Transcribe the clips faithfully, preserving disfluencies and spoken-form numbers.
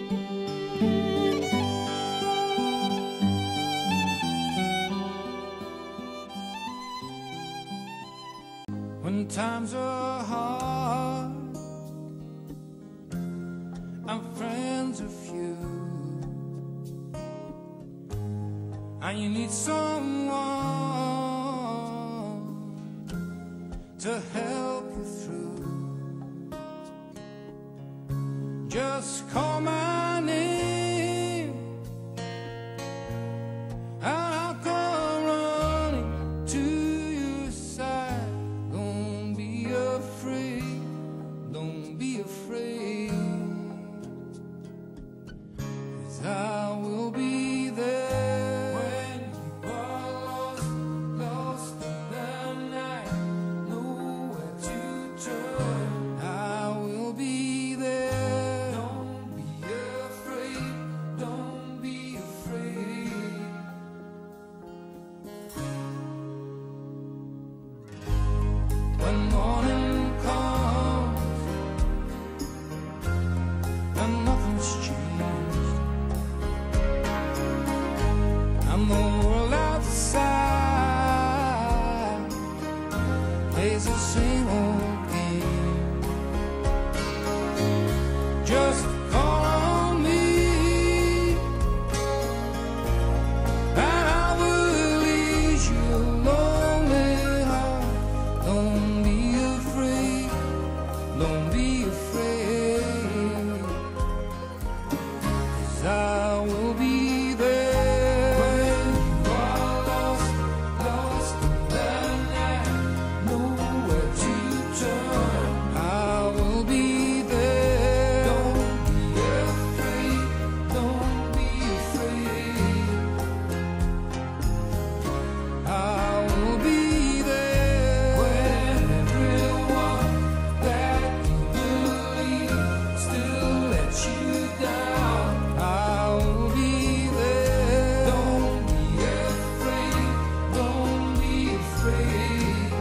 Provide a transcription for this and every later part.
When times are hard and friends are few, and you need someone to help you through, just call my name and I'll come running to your side. Don't be afraid, don't be afraid, 'cause I will be there when you are lost, lost in the night, nowhere to turn. I will be there. Don't be afraid, don't be afraid. When morning comes and nothing's changed, and the world outside plays the same old game, just call on me and I will ease your lonely heart. Don't be afraid, don't be afraid, 'cause I will be there when you are lost, lost in the night, nowhere to turn. I will be there. Don't be afraid, don't be afraid. I will be there when everyone that you believe still lets you down. I will be there. Don't be afraid, don't be afraid.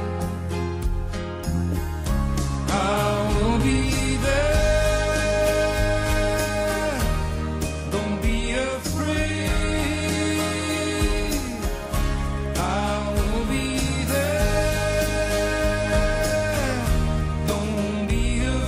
I will be there. Don't be afraid. I will be there. Don't be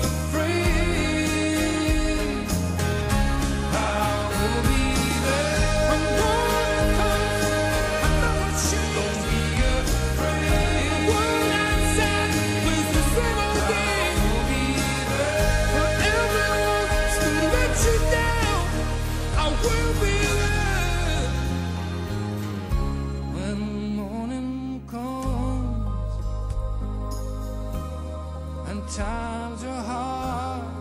afraid. I will be there. I'm gonna come. I'm not ashamed. Don't be afraid. Word outside plays the same old game. I will be there. For everyone to let you down, I will be there. When morning comes and times are hard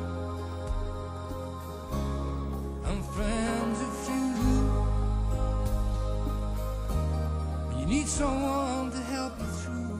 and friends are few, you need someone to help you through,